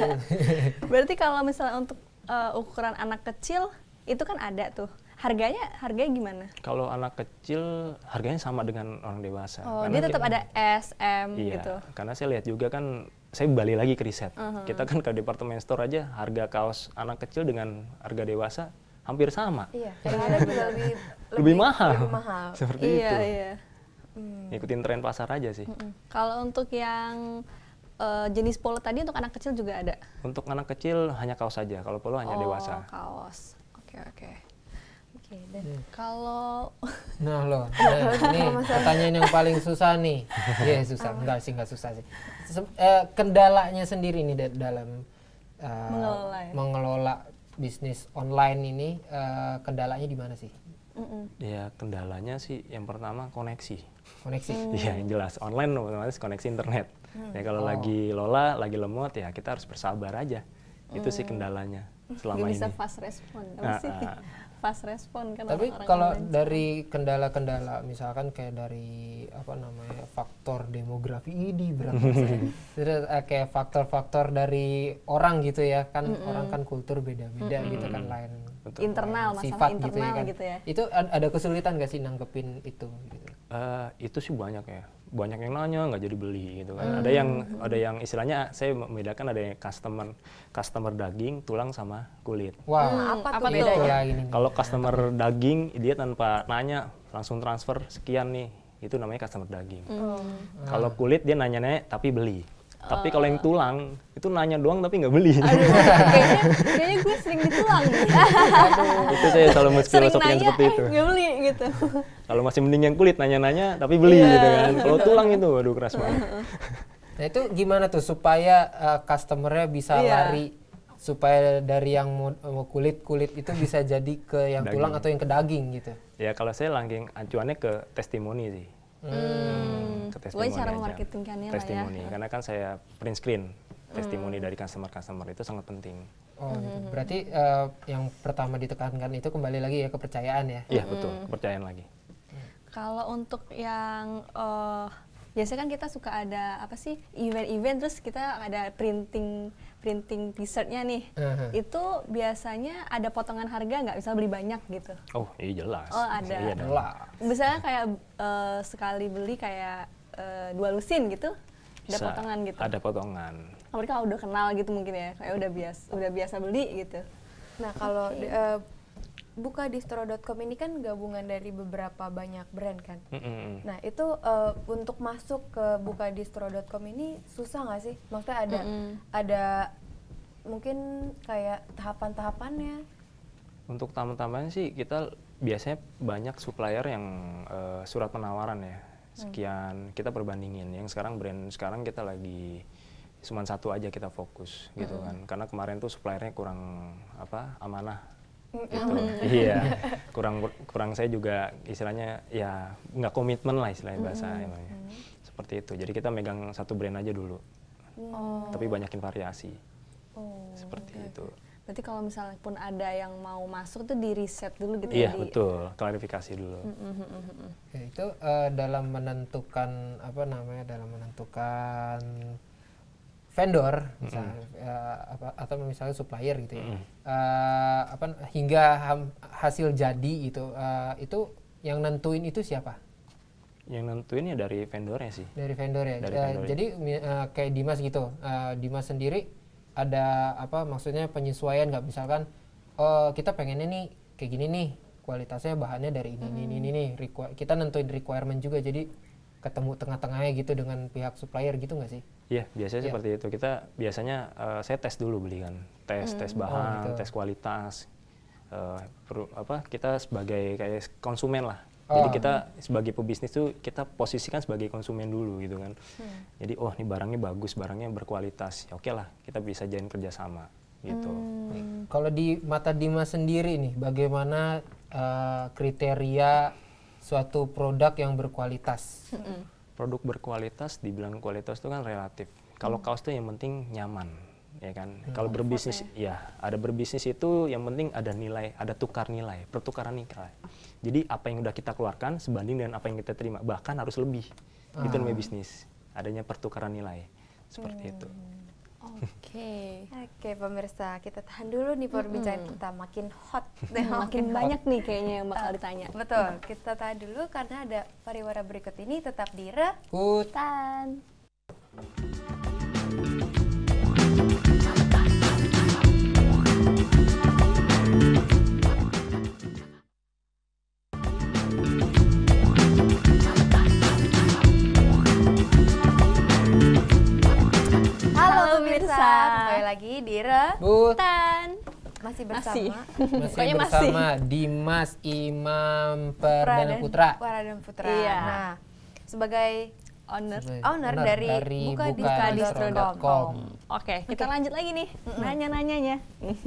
Berarti kalau misalnya untuk uh, ukuran anak kecil itu kan ada tuh. Harganya harganya gimana? Kalau anak kecil harganya sama dengan orang dewasa. Oh, Karena dia tetap kita- ada S, M Iya, gitu. karena saya lihat juga kan, saya balik lagi ke riset. Uh-huh. Kita kan ke departemen store aja, harga kaos anak kecil dengan harga dewasa hampir sama. Iya, kadang-kadang juga lebih, Lebih mahal. Lebih mahal. Seperti Iya, itu. iya. Hmm. Ngikutin tren pasar aja sih. Mm-mm. Kalau untuk yang uh, jenis polo tadi untuk anak kecil juga ada? Untuk anak kecil hanya kaos saja, kalau polo hanya oh, dewasa. kaos. Oke, oke. Oke, dan kalau Nah loh, nah, ini pertanyaan yang paling susah nih. Iya susah, enggak sih, enggak susah sih. Se- eh, kendalanya sendiri nih da- dalam eh, Mengelola ya? mengelola bisnis online ini, eh, kendalanya di mana sih? mm-mm. Ya kendalanya sih yang pertama koneksi. Koneksi. Iya yang jelas, online otomatis koneksi internet. Ya kalau Oh. lagi lola, lagi lemot ya kita harus bersabar aja. Itu sih kendalanya selama Nggak bisa ini. fast respon, apa Nah, sih? ah. Fast respon kan Tapi orang-orang kalau online. dari kendala-kendala, misalkan kayak dari apa namanya faktor demografi ini berat banget. Terus eh, kayak faktor-faktor dari orang gitu ya, kan orang kan kultur beda-beda gitu kan, lain Betul. internal, lain masalah sifat internal gitu ya kan. gitu ya. Itu ad- ada kesulitan gak sih nanggepin itu? Gitu? Eh, itu sih banyak ya, banyak yang nanya nggak jadi beli gitu kan. Ada yang ada yang istilahnya saya membedakan, ada yang customer customer daging, tulang sama kulit. Wow, Hmm, apa apa tuh tuh? itu bedanya? lagi nih. Kalau customer daging dia tanpa nanya langsung transfer sekian nih, itu namanya customer daging. Hmm. Kalau kulit dia nanya-nanya tapi beli. Tapi kalau yang tulang itu nanya doang tapi nggak beli. Aduh, kayaknya, kayaknya gue sering ditulang. Itu saya selalu Sering filosofi yang nanya, seperti eh itu. nggak beli gitu. Kalau masih mending yang kulit nanya-nanya tapi beli Iya, gitu kan. Kalau tulang itu waduh keras banget. Nah itu gimana tuh supaya uh, customernya bisa Iya. lari, supaya dari yang mau, mau kulit-kulit itu bisa jadi ke yang Daging. tulang atau yang ke daging gitu? Ya kalau saya langsung acuannya ke testimoni sih. Hmm. Ke Pokoknya testimoni cara aja. memarketingkannya lah ya. Testimoni, karena kan saya print screen. Testimoni dari customer-customer itu sangat penting. Oh, gitu. Berarti uh, yang pertama ditekankan itu kembali lagi ya kepercayaan ya? Iya betul, kepercayaan lagi. Kalau untuk yang eh, biasanya kan kita suka ada apa sih event-event, terus kita ada printing printing t-shirtnya nih. Uh-huh. Itu biasanya ada potongan harga nggak? Bisa beli banyak gitu? Oh iya jelas. Oh, ada. Iya, dong. Lah. Misalnya kayak eh, sekali beli kayak eh, dua lusin gitu, ada Bisa, potongan gitu. Ada potongan. Apalagi kalau udah kenal gitu mungkin ya, kayak udah biasa udah biasa beli gitu. Nah, kalau di- eh, buka distro dot com ini kan gabungan dari beberapa banyak brand kan. Mm-mm. Nah, itu eh, untuk masuk ke buka distro dot com ini susah nggak sih? Maksudnya ada Mm-mm. ada mungkin kayak tahapan-tahapannya. Untuk tamu-tamuan sih kita biasanya banyak supplier yang eh, surat penawaran ya. Sekian kita perbandingin. Yang sekarang brand sekarang kita lagi cuma satu aja kita fokus gitu kan. Karena kemarin tuh suppliernya kurang apa amanah. Gitu. Iya. Kurang kurang saya juga istilahnya ya nggak komitmen lah istilahnya bahasa emangnya. Seperti itu. Jadi kita megang satu brand aja dulu. Oh. Tapi banyakin variasi. Oh, Seperti oke, itu. Berarti kalau misalnya pun ada yang mau masuk tuh di riset dulu gitu Iya ya? di- betul. Klarifikasi dulu. Ya, itu eh, dalam menentukan apa namanya, dalam menentukan vendor misalnya eh, apa, atau misalnya supplier gitu ya, eh, apa hingga ham- hasil jadi itu eh, itu yang nentuin itu siapa? Yang nentuin ya dari vendornya sih. Dari vendor ya. Dari Eh, vendor, jadi mi- eh, kayak Dimas gitu, eh, Dimas sendiri ada apa maksudnya penyesuaian nggak, misalkan oh kita pengennya nih kayak gini nih, kualitasnya bahannya dari ini ini ini nih, requi- kita nentuin requirement juga, jadi ketemu tengah-tengahnya gitu dengan pihak supplier gitu nggak sih? Iya, biasanya Iya. seperti itu. Kita biasanya eh, saya tes dulu beli kan. Tes tes bahan, gitu. tes kualitas. Eh, perlu apa? Kita sebagai kayak konsumen lah. Oh. Jadi kita sebagai pebisnis tuh kita posisikan sebagai konsumen dulu gitu kan. Jadi oh ini barangnya bagus, barangnya berkualitas. Ya oke lah, kita bisa jalin kerjasama gitu. Kalau di mata Dimas sendiri nih, bagaimana eh, kriteria suatu produk yang berkualitas? Mm-mm. Produk berkualitas, dibilang kualitas itu kan relatif. Kalau kaos itu yang penting nyaman, ya kan. Hmm. Kalau berbisnis, ya ada berbisnis itu yang penting ada nilai, ada tukar nilai, pertukaran nilai. Jadi apa yang udah kita keluarkan sebanding dengan apa yang kita terima, bahkan harus lebih. Ah. Itu namanya bisnis. Adanya pertukaran nilai seperti Hmm. itu. Oke. Oke pemirsa, kita tahan dulu nih perbincangan kita, makin hot. Makin banyak nih kayaknya yang bakal ditanya. Betul, kita tahan dulu karena ada pariwara berikut ini, tetap di REBOETAN. Halo pemirsa, kembali lagi di REBOETAN. Masih bersama Masih bersama Dimas Imam Perdana Putra. Perdana Putra. Iya. Nah, sebagai Owner. owner dari buka distro dot com. Oke, kita lanjut lagi nih nanya-nanyanya.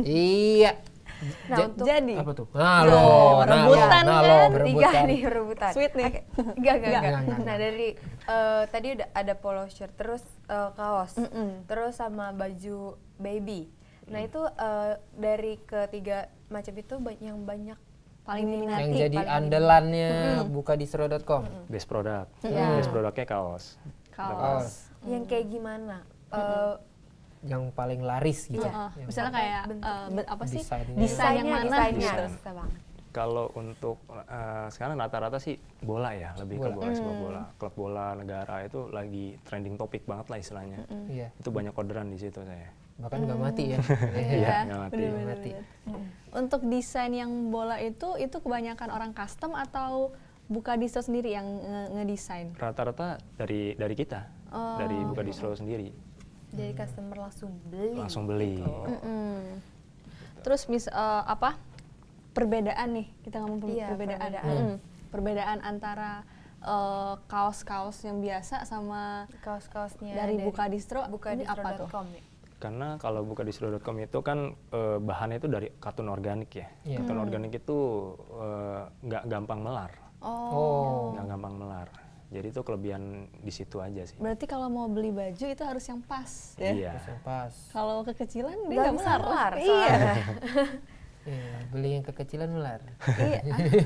Iya. Nah, Ja- untuk Jadi, Apa tuh? Nah lo, nah lo, rebutan nah kan? lo, tiga berebutan. nih rebutan. Sweet nih. Oke. Enggak, enggak, Enggak, enggak. enggak, Nah, dari eh, tadi udah ada polo shirt, terus eh, kaos, Mm-mm. terus sama baju baby. Nah, itu eh, dari ketiga macam itu ba- yang banyak Paling diminati. Yang jadi paling andalannya buka distro dot com. Base product, Iya. base produknya kaos. Kaos. yang kayak gimana? Eh, Yang paling laris gitu. Heeh. Yang Misalnya kayak bentuknya. eh, ben- apa sih? Desainnya. Desain yang mana desainnya, gitu. susah banget. Kalau untuk eh, sekarang rata-rata sih bola ya, lebih ke Bola. bola, sepak bola, klub bola negara itu lagi trending topik banget lah istilahnya. Iya. Itu banyak orderan di situ saya. Bahkan nggak mati ya. Iya, nggak mati. bener-bener. Mati. Untuk desain yang bola itu, itu kebanyakan orang custom atau buka distro sendiri yang nge- ngedesain? Rata-rata dari dari kita, Oh. dari buka distro sendiri, Jadi customer langsung beli. langsung beli. Mm-mm. Terus mis eh, apa perbedaan nih, kita ngomong per- Iya, perbedaan perbedaan. Mm-mm. Perbedaan antara eh, kaos-kaos yang biasa sama Kaos-kaosnya dari buka distro, buka ini distro apa dot tuh? com ya. Karena kalau buka distro dot com itu kan eh, bahannya itu dari katun organik ya. Iya. Katun organik itu eh, nggak gampang melar, Oh. nggak gampang melar. Jadi itu kelebihan di situ aja sih. Berarti kalau mau beli baju itu harus yang pas ya. Iya. Terus yang pas. Kalau kekecilan dia Nggak nggak bisa melar. melar, Iya. soalnya. Iya, beli yang kekecilan melar. Iya.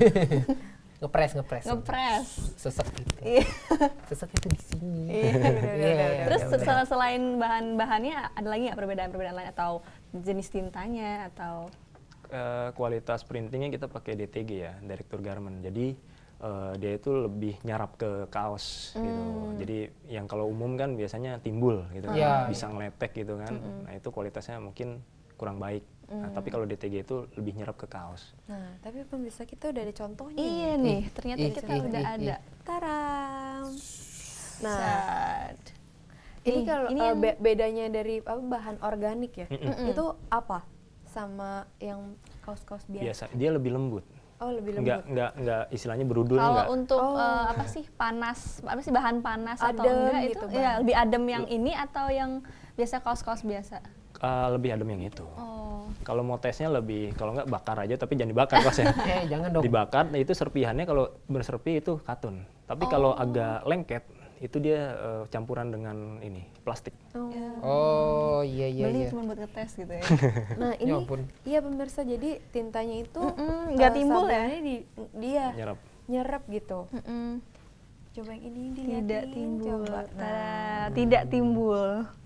Ngepres, ngepres. Ngepres. Sesek gitu. Iya. Sesek itu di sini. Iya. Iya. Terus udah, udah. sel- selain bahan-bahannya ada lagi nggak perbedaan-perbedaan lain atau jenis tintanya atau Eh, kualitas printingnya kita pakai D T G ya, Director Garment. Jadi eh, dia itu lebih nyarap ke kaos gitu. Jadi yang kalau umum kan biasanya timbul gitu, kan. Iya. Bisa ngeletek gitu kan. Nah itu kualitasnya mungkin kurang baik. Nah, tapi kalau D T G itu lebih nyerap ke kaos. Nah, tapi pemirsa kita udah ada contohnya. iya nih. nih ternyata ih, kita ih, udah ih, ada. Taram. Nah, Sad. ini Ih, kalau ini eh, yang- be- bedanya dari apa bahan organik ya, Mm-mm. itu apa sama yang kaos-kaos biasa? Biasa dia lebih lembut. Oh, lebih Enggak lembut. enggak enggak istilahnya berudul Kalau enggak. untuk Oh. eh, apa sih panas, apa sih bahan panas atau Adem enggak gitu, itu ya bahan. lebih adem yang ini atau yang biasa kaos-kaos biasa? Eh, lebih adem yang itu. Oh. Kalau mau tesnya lebih, kalau enggak bakar aja, tapi jangan dibakar kaosnya. Eh, jangan dong. Dibakar, nah itu serpihannya kalau berserpi itu katun. Tapi kalau agak lengket, itu dia eh, campuran dengan ini plastik. Oh. Oh, iya iya Beli iya. cuma buat ngetes gitu ya. Nah, ini Ya ampun. iya pemirsa, jadi tintanya itu Mm-mm, nggak eh, timbul ya? sablonnya di dia Nyerap. nyerap gitu. Mm-mm. Coba yang ini dilihatin. Tidak timbul. Coba. Tada, Nah, tidak timbul.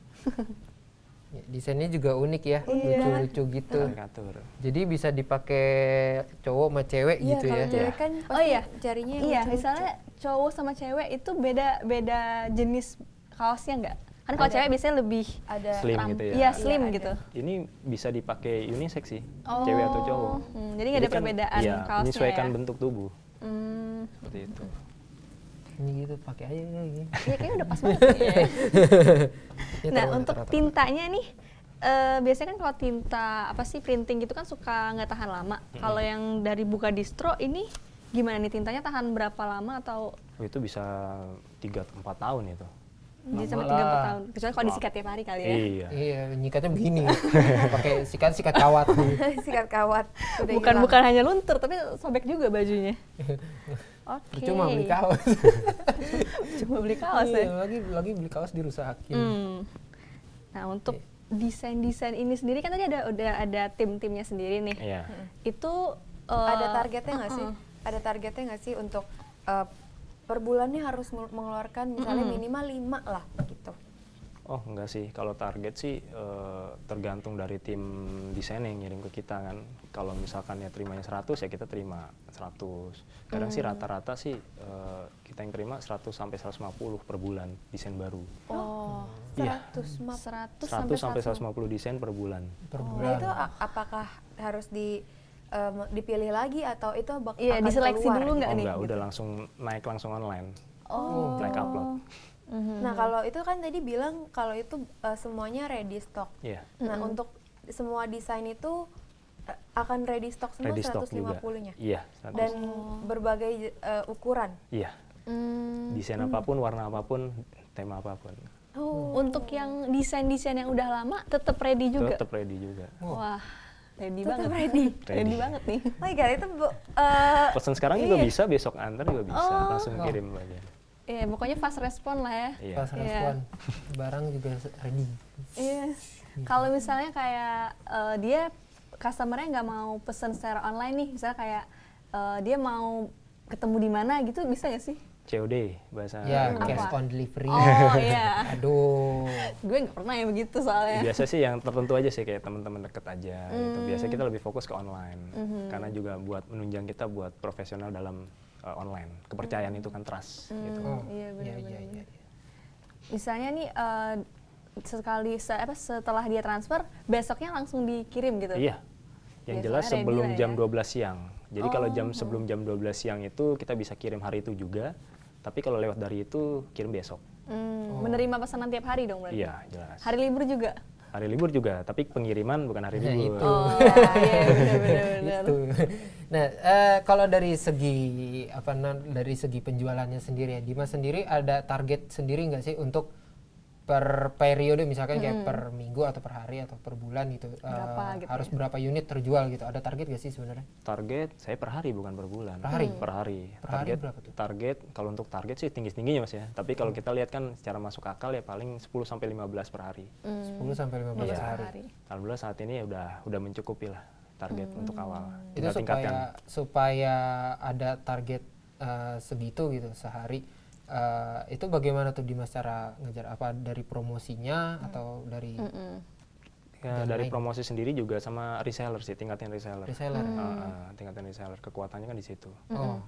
Ya, desainnya juga unik ya, lucu-lucu gitu. Karikatur. Jadi bisa dipakai cowok sama cewek iya, gitu kalau ya. cewek Iya. kan Oh pasti iya. carinya yang Iya, lucu-lucu. misalnya cowok sama cewek itu beda beda jenis kaosnya nggak? Kan kalau Ada. cewek biasanya lebih ada Slim ram- gitu ya. Iya, slim Iya, ada. gitu. Ini bisa dipakai unisex sih, Oh. cewek atau cowok. Hmm, jadi nggak ada kan, perbedaan iya, kaosnya menyesuaikan ya? bentuk tubuh Hmm. seperti itu. Ini gitu pakai aja gini. Iya, kayaknya udah pas banget. Ya. Ya, Nah, taruh, untuk taruh, taruh. tintanya nih, eh, biasanya kan kalau tinta apa sih printing gitu kan suka nggak tahan lama. Kalau yang dari buka distro ini gimana nih tintanya tahan berapa lama atau? Oh, itu bisa tiga empat tahun itu. Jadi sampai tiga empat tahun. Kecuali kalau disikat tiap hari kali ya. Iya. Iya, nyikatnya begini. Pakai sikat sikat kawat. Sikat kawat. Udah Bukan hilang. bukan hanya luntur tapi sobek juga bajunya. Oke. Cuma beli kaos. Cuma beli kaos ya. Iya, lagi lagi beli kaos dirusakin. Hmm. Nah, untuk desain-desain ini sendiri kan tadi ada udah ada tim-timnya sendiri nih. Iya. Itu uh, Ada targetnya nggak sih? Ada targetnya nggak sih untuk uh, per bulannya harus mengeluarkan misalnya minimal lima lah gitu? Oh enggak sih, kalau target sih uh, tergantung dari tim desain yang ngirim ke kita kan. Kalau misalkan ya terimanya seratus ya kita terima seratus. Kadang hmm. sih rata-rata sih uh, kita yang terima seratus sampai seratus lima puluh per bulan desain baru. Oh, iya. seratus sampai seratus lima puluh desain per bulan. Per Oh, bulan. nah itu apakah harus di um, dipilih lagi atau itu bak iya, akan diseleksi keluar? dulu nggak Oh nih? enggak, Gitu. udah langsung naik langsung online. Oh. Naik upload. Mm-hmm. Nah kalau itu kan tadi bilang kalau itu uh, semuanya ready stock. Iya. Nah Mm-hmm. untuk semua desain itu uh, akan ready stock semua Ready stock seratus lima puluh-nya? Iya. seratus. Dan berbagai uh, ukuran? Iya. Mm. Desain apapun, warna apapun, tema apapun. Oh. Untuk yang desain-desain yang udah lama tetap ready juga? Tetap ready juga. Oh. Wah, ready Tetap banget. ready? Ready Ready. banget nih. Oh my god, itu uh, Pesan sekarang juga bisa, besok antar juga bisa, Oh. langsung kirim aja. Iya, pokoknya fast respon lah ya. Iya. Pas Iya. respon, barang juga ready. Iya. Kalau misalnya kayak uh, dia customer-nya nggak mau pesen secara online nih, misalnya kayak uh, dia mau ketemu di mana gitu, bisa nggak sih? C O D bahasa. Ya, Apa? cash on delivery. Oh iya. Aduh. Gue nggak pernah ya begitu soalnya. Biasa sih yang tertentu aja sih, kayak teman-teman deket aja gitu. Biasanya kita lebih fokus ke online. Karena juga buat menunjang kita buat profesional dalam uh, online. Kepercayaan itu kan trust gitu. Oh, Iya, benar, iya, iya, benar, iya. Misalnya nih uh, sekali se apa, setelah dia transfer, besoknya langsung dikirim gitu. Iya. Yang Biasanya jelas ready sebelum lah jam ya. dua belas siang. Jadi kalau jam Oh. sebelum jam dua belas siang itu kita bisa kirim hari itu juga. Tapi kalau lewat dari itu kirim besok. Hmm, menerima pesanan tiap hari dong berarti? Iya, jelas. Hari libur juga? Hari libur juga, tapi pengiriman bukan hari Nah, libur. itu. Oh iya, benar-benar. Itu. Nah, eh, kalau dari segi apa na- dari segi penjualannya sendiri ya, Dimas sendiri ada target sendiri nggak sih untuk per periode, misalkan kayak per minggu atau per hari atau per bulan gitu, eh, Berapa gitu harus ya? berapa unit terjual gitu? Ada target nggak sih sebenarnya? Target saya per hari bukan per bulan. Per hari? Per hari. Per hari target berapa tuh? Target kalau untuk target sih tinggi-tingginya Mas ya. Tapi kalau kita lihat kan secara masuk akal ya paling sepuluh sampai lima belas per hari. sepuluh sampai lima belas Iya. hari. Alhamdulillah saat ini ya udah udah mencukupi lah target untuk awal. Itu Tinggal tingkatkan. supaya supaya ada target eh, segitu gitu sehari. Eh, itu bagaimana tuh Dimas cara ngejar, apa dari promosinya atau dari Ya, dan dari lain. promosi sendiri juga sama reseller sih, tingkatin reseller. reseller? Uh, uh, tingkatin reseller, kekuatannya kan di situ. Oh,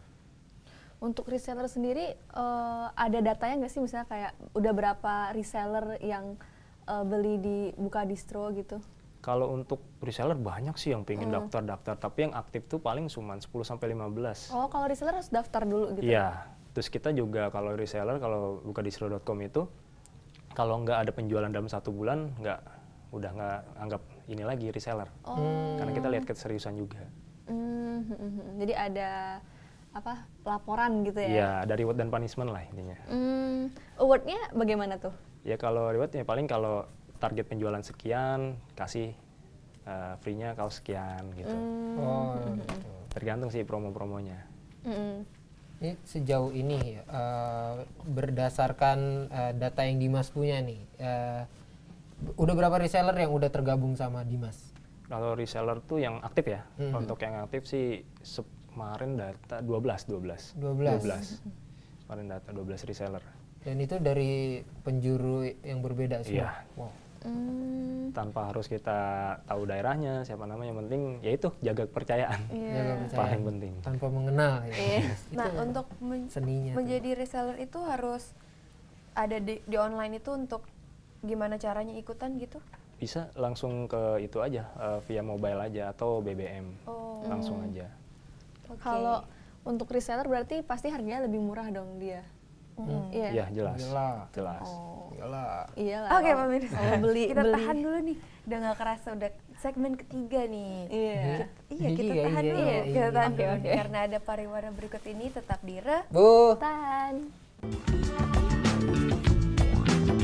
Untuk reseller sendiri eh, ada datanya nggak sih, misalnya kayak udah berapa reseller yang eh, beli di Buka Distro gitu? Kalau untuk reseller banyak sih yang pengen daftar-daftar, tapi yang aktif tuh paling cuma sepuluh sampai lima belas. Oh, kalau reseller harus daftar dulu gitu? Iya. Terus kita juga kalau reseller, kalau buka distro dot com itu, kalau nggak ada penjualan dalam satu bulan, nggak udah nggak anggap ini lagi reseller. Oh. Karena kita lihat keseriusan juga. Hmm, hmm, hmm, hmm. Jadi ada apa laporan gitu ya? Iya, ada reward dan punishment lah intinya. Hmm, awardnya bagaimana tuh? Ya kalau reward ya paling kalau target penjualan sekian, kasih uh, free-nya kau sekian gitu. Hmm, oh, gitu. Tergantung sih promo-promonya. hmm. Ini sejauh ini eh, berdasarkan eh, data yang Dimas punya nih, eh, udah berapa reseller yang udah tergabung sama Dimas? Kalau reseller tuh yang aktif ya, Mhm. untuk yang aktif sih se- kemarin data dua belas, dua belas. dua belas. dua belas. Kemarin data dua belas reseller. Dan itu dari penjuru yang berbeda sih. Iya. Wow. Hmm, Tanpa harus kita tahu daerahnya, siapa namanya, yang penting ya itu jaga kepercayaan. iya. Jaga percaya. Paling penting. Tanpa mengenal ya. Iya. Nah untuk men- Seninya tuh. menjadi reseller itu harus ada di, di online itu untuk gimana caranya ikutan gitu? Bisa langsung ke itu aja, eh, via mobile aja atau B B M. Oh. Langsung aja. Oke. Kalau untuk reseller berarti pasti harganya lebih murah dong dia? Mm-mm. Iya. Iya, jelas. Iyalah. Jelas. Oh, Iyalah. iyalah. Oke kalau- Pak Mirsa, kalau beli kita beli. tahan dulu nih. Udah nggak kerasa, udah segmen ketiga nih. Iya. Iya, kita Iya, tahan iya, dulu. iya, Kita iya. tahan Oke, dulu. oke. Karena ada pariwara berikut ini, tetap di Re. Bu. Tan.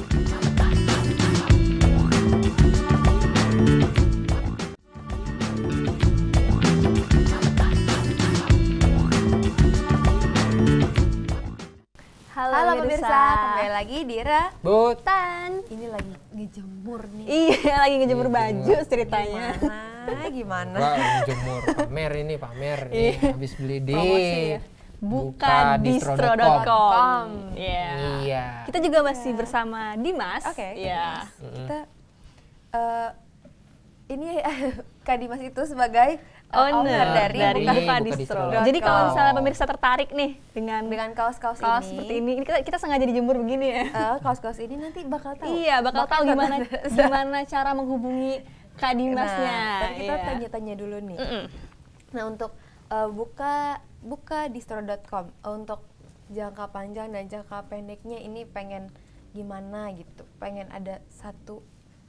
Halo pemirsa, kembali lagi di REBOETAN. Ini lagi ngejemur nih. Iya, lagi ngejemur baju ceritanya. Gimana? Gimana? Wah, ngejemur pamer ini, pamer nih. Habis beli di ya. buka distro dot com. Iya. Iya. Kita juga masih bersama Dimas. Oke. Okay, Iya. Kita uh, ini Kak Dimas itu sebagai owner, owner dari, dari buka, buka distro. Jadi kalau misalnya pemirsa tertarik nih dengan dengan kaos-kaos kaos ini, seperti ini, ini kita, kita sengaja dijemur begini ya. Uh, kaos-kaos ini nanti bakal tahu. Iya, bakal, bakal tahu gimana gimana cara menghubungi Kak Dimasnya. Nah, tapi kita iya. tanya-tanya dulu nih. Mm -mm. Nah, untuk uh, buka buka distro dot com untuk jangka panjang dan jangka pendeknya ini pengen gimana gitu? Pengen ada satu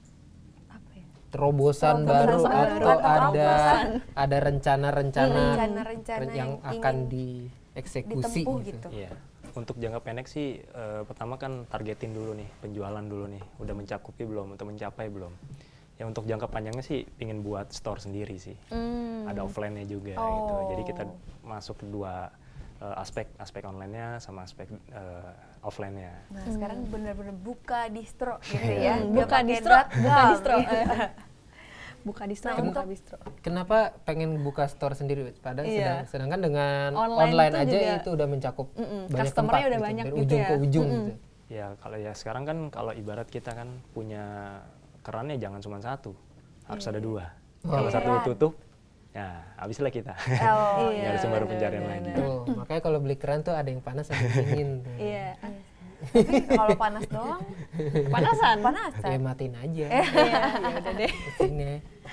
terobosan baru atau ada ada rencana-rencana yang akan dieksekusi ditempuh gitu. gitu. Iya. Untuk jangka pendek sih uh, pertama kan targetin dulu nih, penjualan dulu nih. Udah mencakupi belum atau mencapai belum? Ya untuk jangka panjangnya sih ingin buat store sendiri sih. Mm. Ada offline-nya juga oh. gitu. Jadi kita masuk ke dua uh, aspek, aspek online-nya sama aspek uh, offline-nya. Nah, hmm. sekarang benar-benar buka distro gitu ya. Buka distro, buka distro. Buka distro, nah, buka distro. Kenapa pengen buka store sendiri? Padahal iya. sedang, sedangkan dengan online, online itu aja juga, itu udah mencakup mm -mm, banyak customer-nya tempat udah gitu, banyak dari gitu ujung ya. ke ujung mm -mm. gitu. Ya kalau ya sekarang kan kalau ibarat kita kan punya kerannya jangan cuma satu, harus yeah. ada dua. Oh. Kalau yeah. satu tutup, ya habislah kita. Oh, iya. Harus baru pencarian lagi. Tuh, makanya kalau beli keran tuh ada yang panas ada yang dingin. Iya. Tapi kalau panas doang, panasan. Panasan. Ya matiin aja. Iya, ya udah deh. Sini.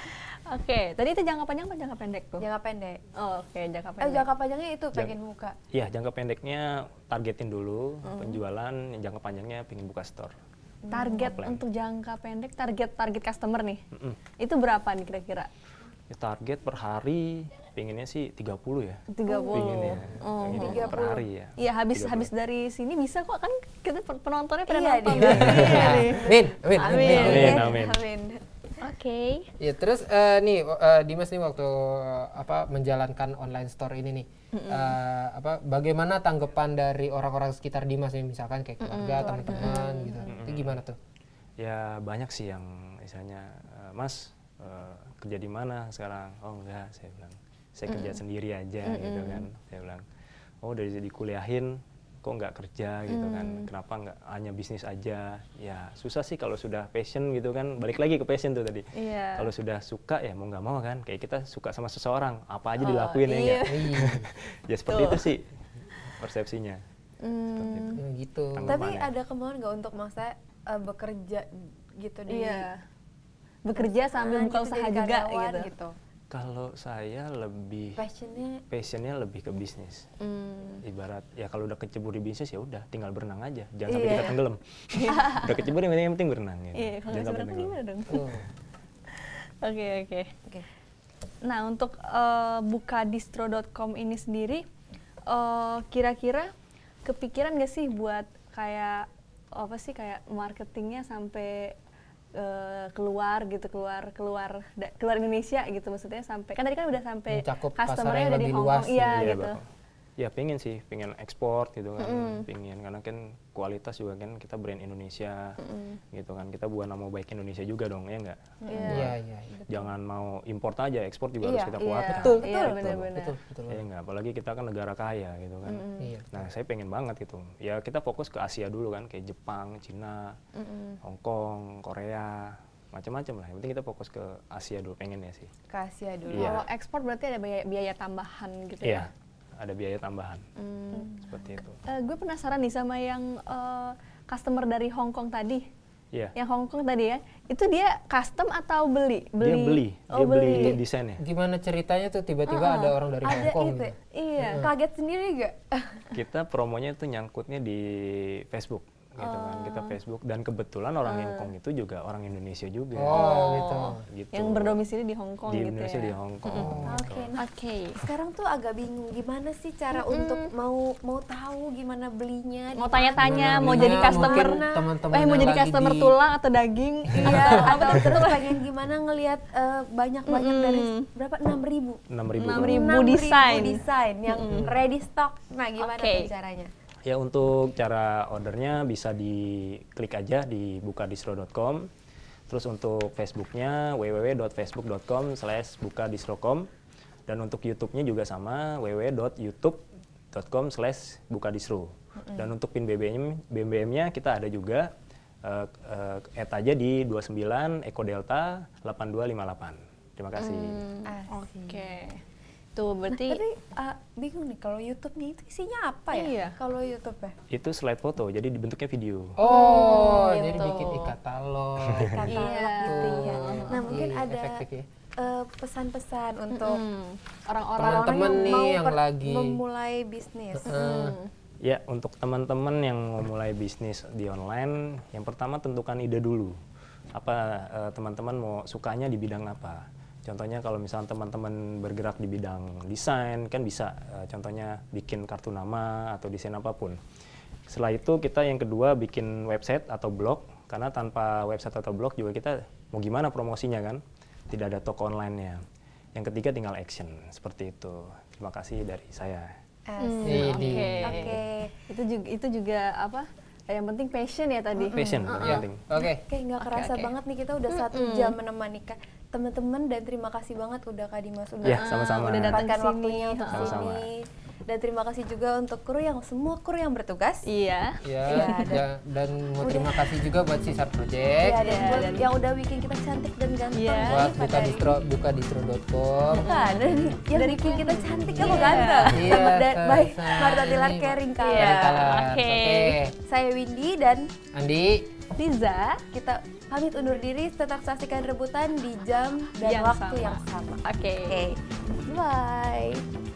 Oke, tadi itu jangka panjang atau jangka pendek tuh? Jangka pendek. Oh, oke, okay, jangka pendek. Eh, jangka panjangnya itu pengen Jang buka. Iya, jangka pendeknya targetin dulu mm. penjualan, jangka panjangnya pengen buka store. Target mm. untuk jangka pendek, target target customer nih. Mm -mm. Itu berapa nih kira-kira? Ya, target per hari pinginnya sih tiga puluh ya. tiga puluh. Pinginnya. Oh. Pinginnya tiga puluh per hari ya. Iya, habis habis dari sini bisa kok kan kita penontonnya pada iya, nonton. Iya, amin, amin, amin. Amin, amin. amin. Oke. Okay. Ya terus uh, nih uh, Dimas nih waktu uh, apa menjalankan online store ini nih, mm -hmm. uh, apa bagaimana tanggapan dari orang-orang sekitar Dimas nih, misalkan kayak keluarga, mm -hmm. teman-teman gitu, mm -hmm. itu gimana tuh? Ya banyak sih yang misalnya uh, Mas uh, kerja di mana sekarang? Oh enggak, saya bilang saya kerja mm -hmm. sendiri aja mm -hmm. gitu kan. Saya bilang oh dari dikuliahin kok nggak kerja gitu hmm. kan, kenapa nggak hanya bisnis aja? Ya susah sih kalau sudah passion gitu kan, balik lagi ke passion tuh tadi. Yeah. Kalau sudah suka ya mau nggak mau kan, kayak kita suka sama seseorang, apa aja oh, dilakuin iya. ya nggak? Ya seperti itu sih persepsinya. Hmm. Seperti itu. Ya, gitu. Tapi ada kemauan nggak untuk masa uh, bekerja gitu di? Iya. Bekerja sambil buka usaha juga gitu. gitu. Kalau saya lebih passionnya passionnya lebih ke bisnis. Mm. Ibarat ya kalau udah kecebur di bisnis ya udah tinggal berenang aja, jangan yeah. sampai kita tenggelam. Udah kecebur yang penting, yang penting berenang. Gitu. Iya, kalau nggak berenang gimana dong? Oke oke. Nah untuk uh, buka distro dot com ini sendiri, uh, kira-kira kepikiran nggak sih buat kayak apa sih kayak marketingnya sampai Uh, keluar gitu keluar keluar da, keluar Indonesia gitu maksudnya sampai kan tadi kan udah sampai customer-nya udah di Hong Kong iya ya, gitu. Bapak. Ya pengen sih, pengen ekspor gitu kan, mm. pengen karena kan kualitas juga kan kita brand Indonesia mm. gitu kan, kita buat nama baik Indonesia juga dong ya enggak? Iya yeah. iya. Jangan mau import aja, ekspor juga yeah. harus kita yeah. kuatkan. Betul betul betul betul betul. betul, betul. Ya enggak, apalagi kita kan negara kaya gitu kan. Mm. Iya. Nah saya pengen banget gitu. Ya kita fokus ke Asia dulu kan, kayak Jepang, Cina, mm. Hong Kong, Korea. Macam-macam lah, yang penting kita fokus ke Asia dulu, pengen ya sih. Ke Asia dulu. Iya. Kalau ekspor berarti ada biaya, biaya tambahan gitu iya, ya? Ada biaya tambahan, hmm. seperti itu. Uh, gue penasaran nih sama yang uh, customer dari Hong Kong tadi. Iya. Yang Hong Kong tadi ya, itu dia custom atau beli? beli? Dia beli, oh, dia beli, beli desainnya. Gimana ceritanya tuh tiba-tiba uh -uh. ada orang dari ada Hong Kong itu. gitu? Iya. Uh. Kaget sendiri gak? Kita promonya itu nyangkutnya di Facebook. Gitu kan, kita Facebook dan kebetulan orang uh. Hong Kong itu juga orang Indonesia juga. Oh, gitu. gitu. Yang berdomisili di Hong Kong di gitu Indonesia ya. Di Hong Kong. Oke. Mm. Gitu. Okay. Nah, okay. Sekarang tuh agak bingung gimana sih cara mm. untuk mau mau tahu gimana belinya. Mau tanya-tanya, mau jadi customer, teman-teman eh mau jadi customer di... tulang atau daging. Iya, atau terus pengen gimana ngelihat uh, banyak-banyak mm. dari berapa enam ribu. enam ribu. enam ribu desain. desain yang mm. ready stock. Nah, gimana okay. tuh caranya? Ya untuk cara ordernya bisa diklik aja di bukadistro dot com. Terus untuk Facebooknya w w w dot facebook dot com slash bukadistro dot com. Dan untuk YouTube-nya juga sama w w w dot youtube dot com slash bukadistro. Mm-hmm. Dan untuk pin B B M, B B M-nya kita ada juga, uh, uh, add aja di dua sembilan Eko Delta delapan dua lima delapan. Terima kasih. Hmm, Oke. Okay. Tuh berarti nah, tapi uh, bingung nih kalau YouTube-nya itu isinya apa ya? Iya. Kalau YouTube ya? Itu slide foto, jadi dibentuknya video. Oh, hmm, jadi gitu. bikin e-katalog. Katalog Iya. gitu ya. Nah, mungkin Iya, ada efektif ya. uh, pesan-pesan untuk Mm-mm. orang-orang Teman-teman yang nih mau yang per- lagi memulai bisnis. uh, Ya, untuk teman-teman yang mau mulai bisnis di online, yang pertama tentukan ide dulu. Apa uh, teman-teman mau sukanya di bidang apa? Contohnya kalau misalnya teman-teman bergerak di bidang desain, kan bisa uh, contohnya bikin kartu nama atau desain apapun. Setelah itu kita yang kedua bikin website atau blog, karena tanpa website atau blog juga kita mau gimana promosinya kan? Tidak ada toko online-nya. Yang ketiga tinggal action, seperti itu. Terima kasih dari saya. Hmm, Ini. Oke. Oke. Itu juga itu juga apa? Yang penting passion ya tadi. Passion paling ya. penting. Oke. Kayak nggak Oke, kerasa oke. banget nih kita udah satu jam menemani Kak teman-teman, dan terima kasih banget udah Kak Dimas udah Ya, sama-sama. udah datang menyempatkan ke sini. waktunya untuk Sama-sama. sini. Dan terima kasih juga untuk kru yang semua kru yang bertugas. Iya. Ya, Iya, dan, dan mau Udah. terima kasih juga buat Sisar Project. Ya, dan Iya, buat dan- yang udah bikin kita cantik dan ganteng Iya. nih Buat pada buka hari distro ini. bukadistro dot com. Bukan, dan yang Dari bikin kita cantik apa Iya. ganteng. Iya, Dan sa- baik, sa- Marta Tilar ini- Caring Iya. Color. Color. Oke. Saya Windy dan Andi. Liza kita pamit undur diri, tetap saksikan rebutan di jam dan Yang waktu sama. yang sama. Oke. Oke, bye.